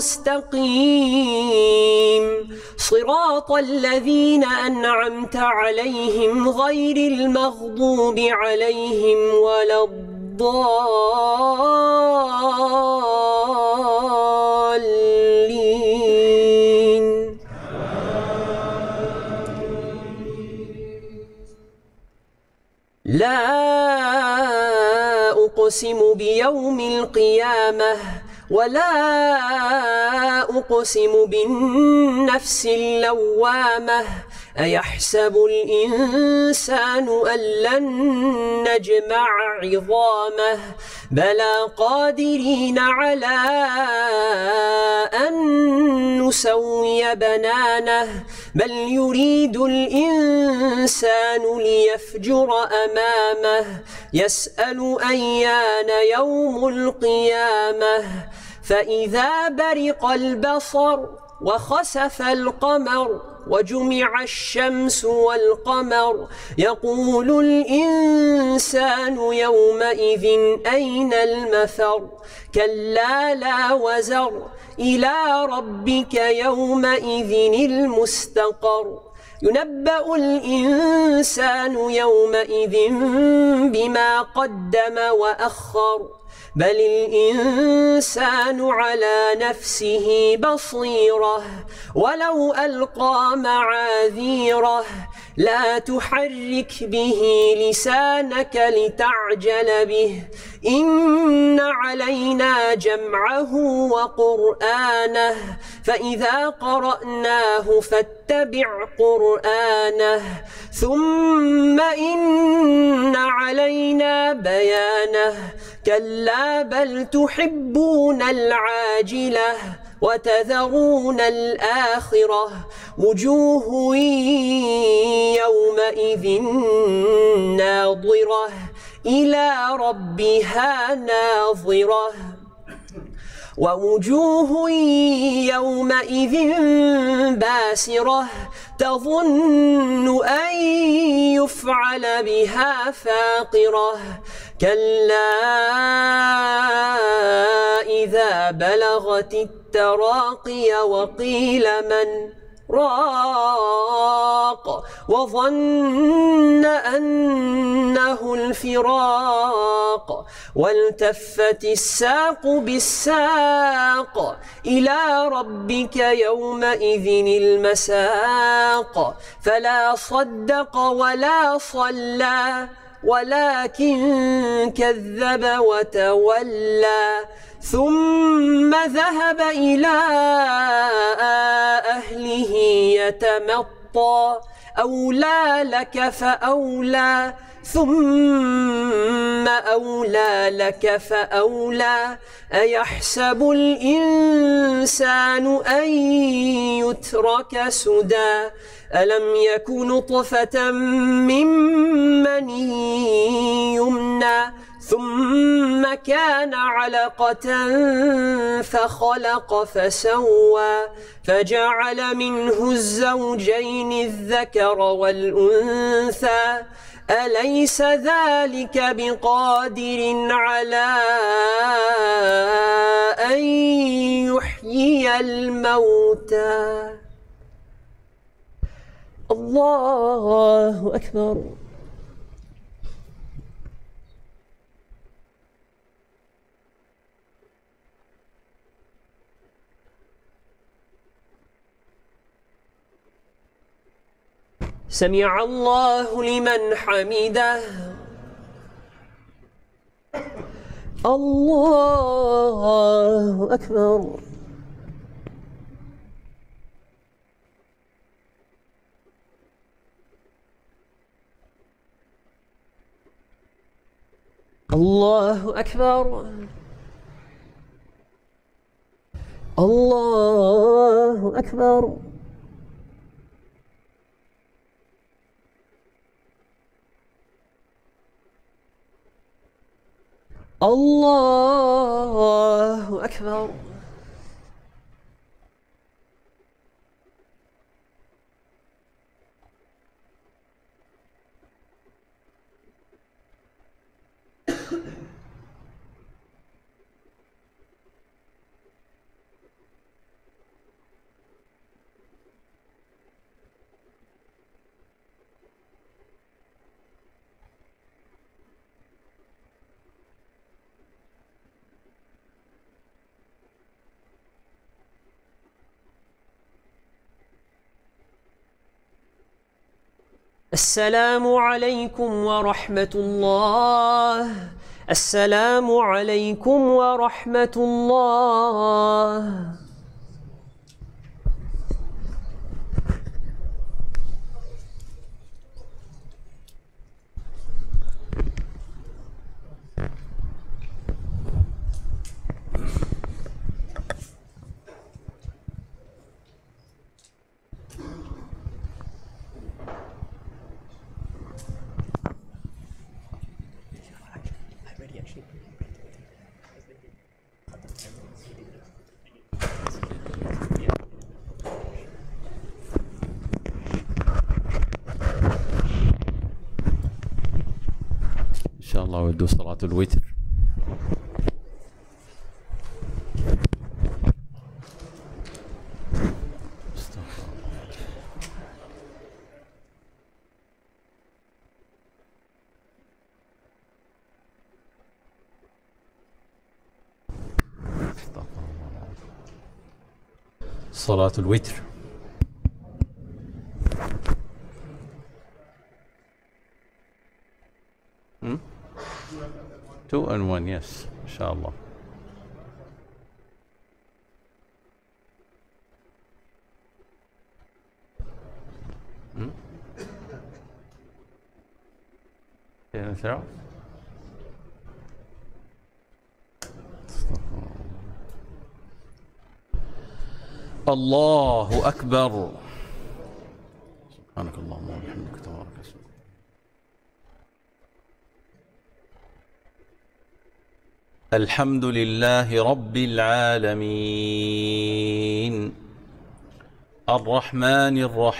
المستقيم صراط الذين أنعمت عليهم غير المغضوب عليهم ولا الضالين. لا أقسم بيوم القيامة ولا أقسم بالنفس اللوامة أيحسب الإنسان أن لن نجمع عظامه بلى قادرين على أن نسوي بنانه بل يريد الإنسان ليفجر أمامه يسأل أيان يوم القيامة فإذا برق البصر وخسف القمر وجمع الشمس والقمر يقول الإنسان يومئذ أين المفر كلا لا وزر إلى ربك يومئذ المستقر ينبأ الإنسان يومئذ بما قدم وأخر بل الإنسان على نفسه بصيرة ولو ألقى معاذيره لا تحرك به لسانك لتعجل به إن علينا جمعه وقرآنه فإذا قرأناه فاتبع قرآنه ثم إن علينا بيانه كلا بل تحبون العاجلة وتذرون الآخرة وجوه يومئذ ناظرة إلى ربها ناظرة ووجوه يومئذ باسرة تظن أن يفعل بها فاقرة كلا إذا بلغت التراقي وقيل من راق وظن أنه الفراق والتفت الساق بالساق إلى ربك يومئذ المساق فلا صدق ولا صلى ولكن كذب وتولى ثم ذهب إلى أهله يتمطى أولى لك فأولى ثم أولى لك فأولى أيحسب الإنسان أن يترك سدى ألم يكن نطفة من مني يمنى ثم كان علقة فخلق فسوى فجعل منه الزوجين الذكر والأنثى أليس ذلك بقادر على أن يحيي الموتى الله أكبر. سمع الله لمن حمده الله أكبر. الله أكبر الله أكبر. الله أكبر. السلام عليكم ورحمة الله. السلام عليكم ورحمة الله. شاء الله ودوا صلاة الوتر. صلاة الوتر. Hmm? Two and one, yes, inshallah. Hmm? Anything else? الله أكبر. سبحانك اللهم وبحمدك تبارك اسمك. الحمد لله رب العالمين الرحمن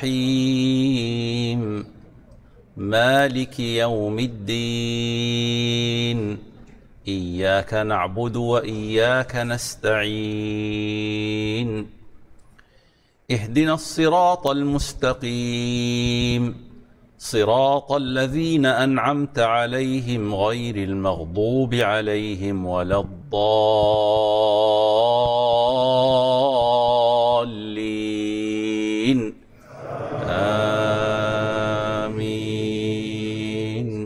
الرحيم مالك يوم الدين إياك نعبد وإياك نستعين اهدنا الصراط المستقيم صراط الذين أنعمت عليهم غير المغضوب عليهم ولا الضالين آمين.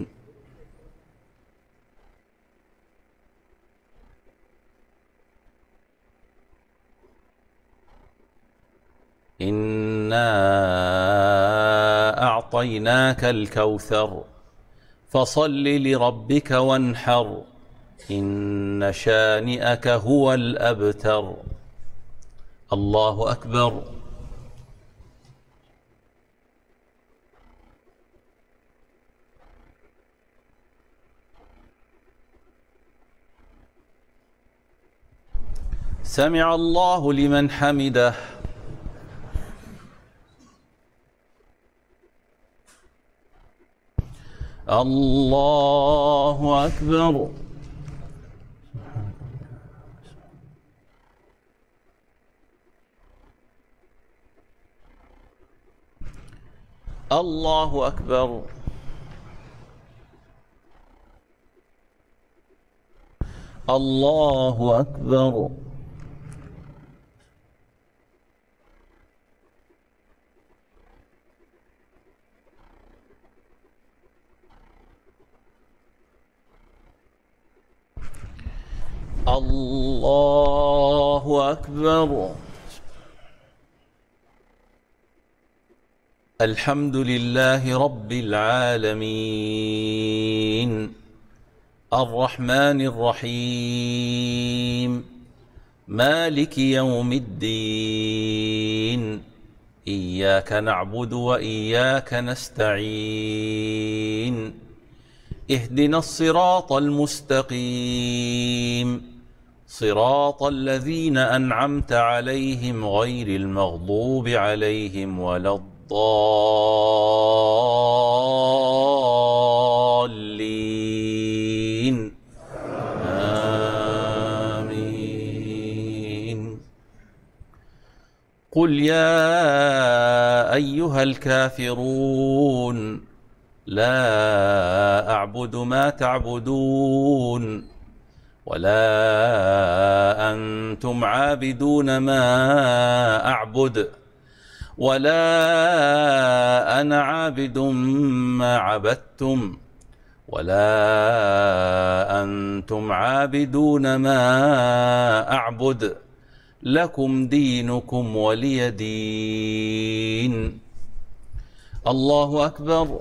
إنا أعطيناك الكوثر فصل لربك وانحر إن شانئك هو الأبتر. الله أكبر. سمع الله لمن حمده. الله أكبر. الله أكبر. الله أكبر. الله أكبر. الحمد لله رب العالمين الرحمن الرحيم مالك يوم الدين إياك نعبد وإياك نستعين اهدنا الصراط المستقيم صراط الذين أنعمت عليهم غير المغضوب عليهم ولا الضالين آمين. قل يا أيها الكافرون لا أعبد ما تعبدون ولا أنتم عابدون ما أعبد ولا أنا عابد ما عبدتم ولا أنتم عابدون ما أعبد لكم دينكم ولي دين. الله أكبر.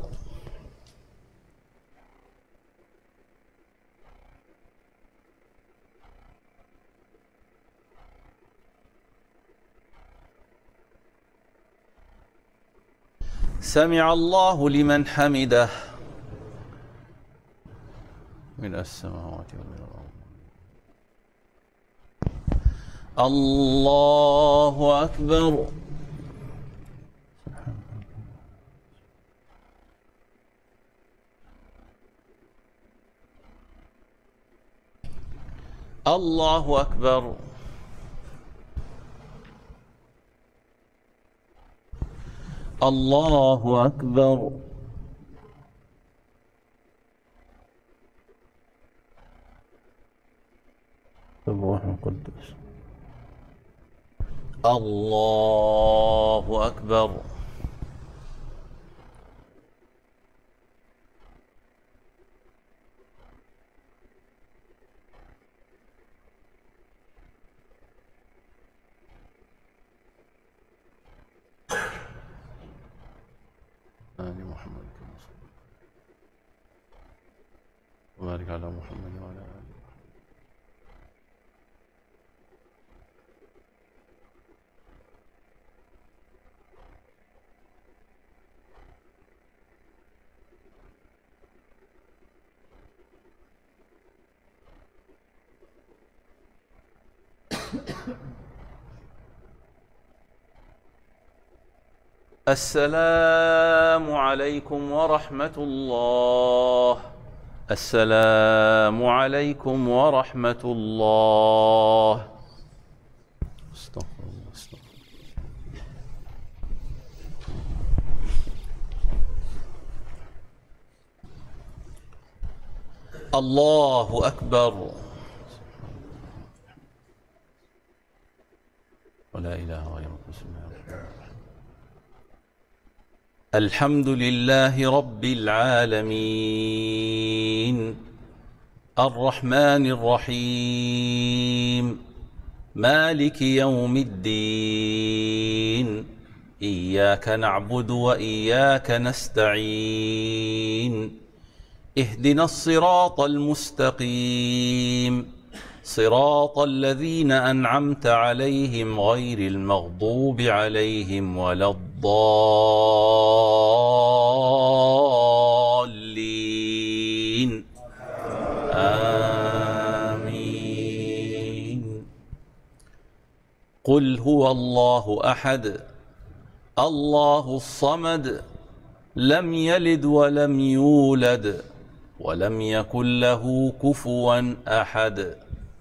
سمع الله لمن حمده من السماوات ومن الأرض. الله أكبر. الله أكبر. الله أكبر. الروح القدس. الله أكبر. آل محمد وبارك على محمد وعلى آله. السلام عليكم ورحمة الله. السلام عليكم ورحمة الله. استغفر الله. استغفر الله. الله أكبر. ولا إله غيره. بسم الله الرحمن الرحيم. الحمد لله رب العالمين الرحمن الرحيم مالك يوم الدين إياك نعبد وإياك نستعين اهدنا الصراط المستقيم صراط الذين أنعمت عليهم غير المغضوب عليهم ولا الضالين آمين. قل هو الله أحد الله الصمد لم يلد ولم يولد ولم يكن له كفوا أحد.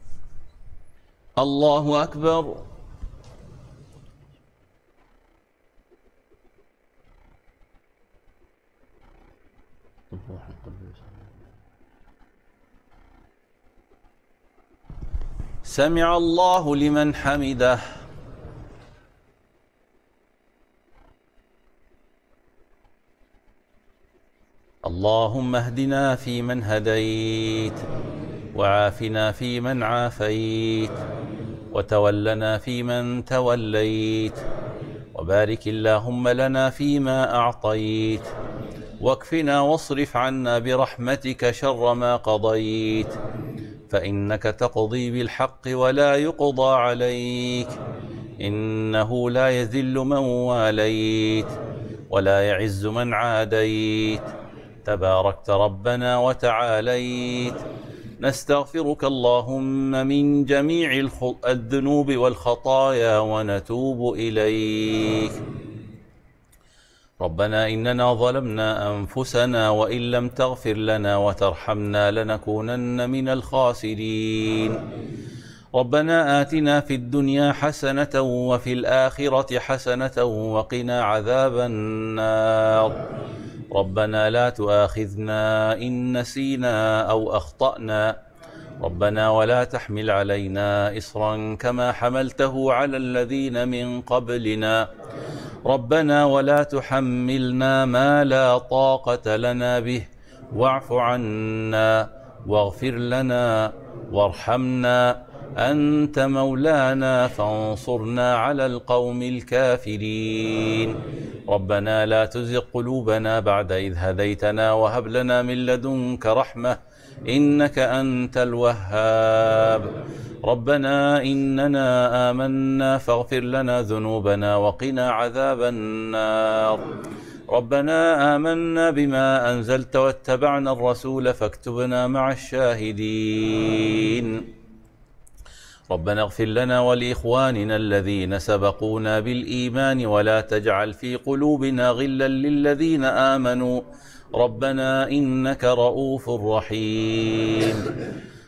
الله أكبر. سمع الله لمن حمده. اللهم اهدنا فيمن هديت وعافنا فيمن عافيت وتولنا فيمن توليت وبارك اللهم لنا فيما أعطيت واكفنا واصرف عنا برحمتك شر ما قضيت فإنك تقضي بالحق ولا يقضى عليك إنه لا يذل من واليت ولا يعز من عاديت تباركت ربنا وتعاليت. نستغفرك اللهم من جميع الذنوب والخطايا ونتوب إليك. ربنا إننا ظلمنا أنفسنا وإن لم تغفر لنا وترحمنا لنكونن من الخاسرين. ربنا آتنا في الدنيا حسنة وفي الآخرة حسنة وقنا عذاب النار. ربنا لا تؤاخذنا إن نسينا أو أخطأنا. ربنا ولا تحمل علينا إصرا كما حملته على الذين من قبلنا. ربنا ولا تحملنا ما لا طاقة لنا به واعف عنا واغفر لنا وارحمنا أنت مولانا فانصرنا على القوم الكافرين. ربنا لا تزغ قلوبنا بعد إذ هديتنا وهب لنا من لدنك رحمة إنك أنت الوهاب. ربنا إننا آمنا فاغفر لنا ذنوبنا وقنا عذاب النار. ربنا آمنا بما أنزلت واتبعنا الرسول فاكتبنا مع الشاهدين. ربنا اغفر لنا ولإخواننا الذين سبقونا بالإيمان ولا تجعل في قلوبنا غلا للذين آمنوا ربنا إنك رؤوف رحيم.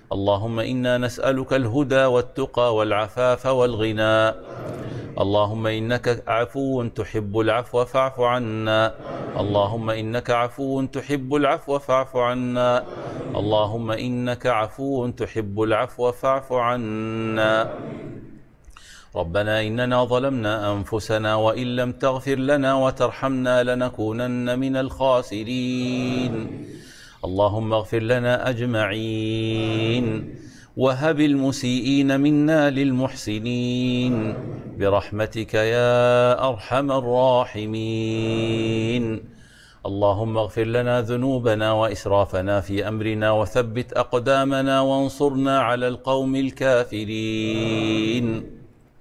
اللهم إنا نسألك الهدى والتقى والعفاف والغنى. اللهم إنك عفو تحب العفو فاعف عنا. اللهم إنك عفو تحب العفو فاعف عنا. اللهم إنك عفو تحب العفو فاعف عنا. ربنا إننا ظلمنا أنفسنا وإن لم تغفر لنا وترحمنا لنكونن من الخاسرين. اللهم اغفر لنا أجمعين وهب المسيئين منا للمحسنين برحمتك يا أرحم الراحمين. اللهم اغفر لنا ذنوبنا وإسرافنا في أمرنا وثبت أقدامنا وانصرنا على القوم الكافرين.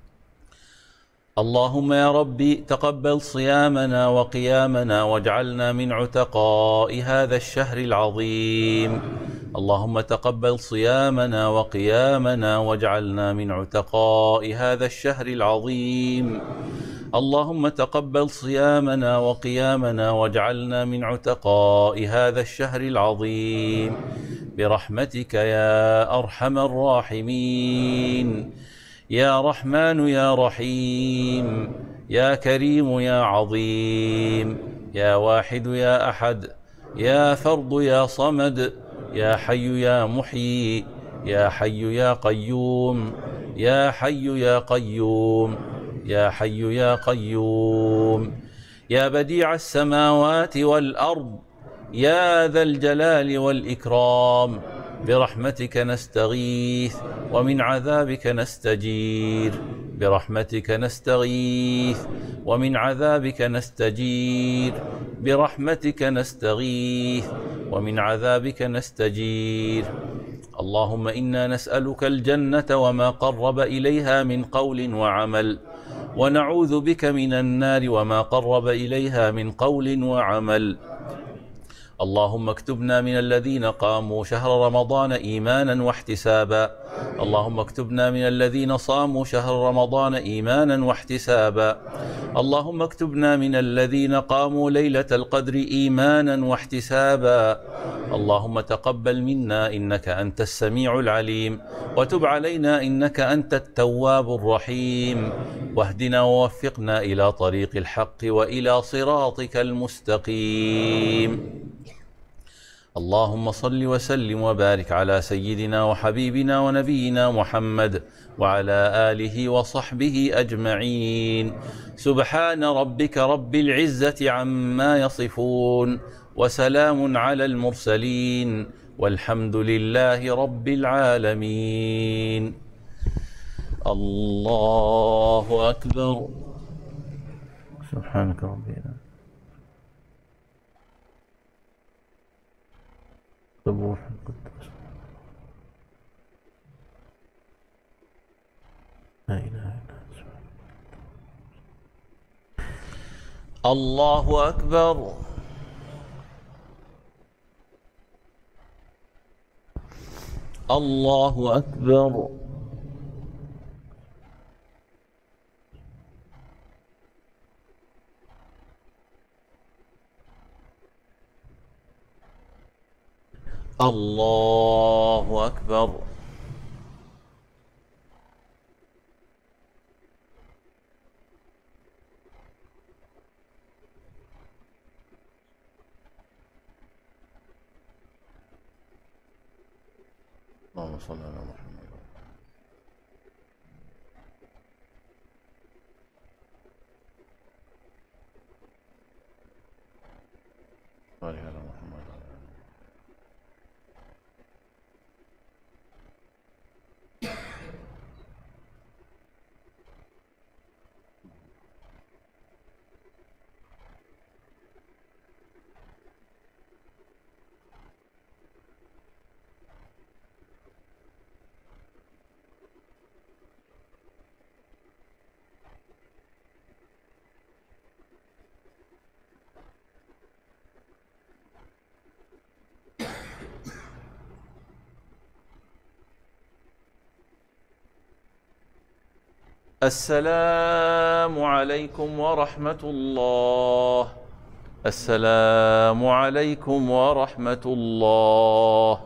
اللهم يا ربي تقبل صيامنا وقيامنا واجعلنا من عتقاء هذا الشهر العظيم. اللهم تقبل صيامنا وقيامنا واجعلنا من عتقاء هذا الشهر العظيم. اللهم تقبل صيامنا وقيامنا واجعلنا من عتقاء هذا الشهر العظيم برحمتك يا أرحم الراحمين. يا رحمن يا رحيم، يا كريم يا عظيم، يا واحد يا أحد، يا فرد يا صمد، يا حي يا محيي، يا حي يا قيوم، يا حي يا قيوم، يا حي يا قيوم، يا بديع السماوات والأرض، يا ذا الجلال والإكرام، برحمتك نستغيث ومن عذابك نستجير. برحمتك نستغيث ومن عذابك نستجير. برحمتك نستغيث ومن عذابك نستجير. اللهم إنا نسألك الجنة وما قرب إليها من قول وعمل، ونعوذ بك من النار وما قرب إليها من قول وعمل. اللهم اكتبنا من الذين قاموا شهر رمضان إيمانا واحتسابا. اللهم اكتبنا من الذين صاموا شهر رمضان إيمانا واحتسابا. اللهم اكتبنا من الذين قاموا ليلة القدر إيمانا واحتسابا. اللهم تقبل منا إنك أنت السميع العليم، وتب علينا إنك أنت التواب الرحيم، واهدنا ووفقنا إلى طريق الحق وإلى صراطك المستقيم. اللهم صل وسلم وبارك على سيدنا وحبيبنا ونبينا محمد وعلى آله وصحبه أجمعين. سبحان ربك رب العزة عما يصفون، وسلام على المرسلين، والحمد لله رب العالمين. الله أكبر. سبحانك ربي سبوح القدس لا إله إلا الله. الله أكبر. الله أكبر. الله أكبر. اللهم صل على محمد. صل على محمد. السلام عليكم ورحمة الله. السلام عليكم ورحمة الله.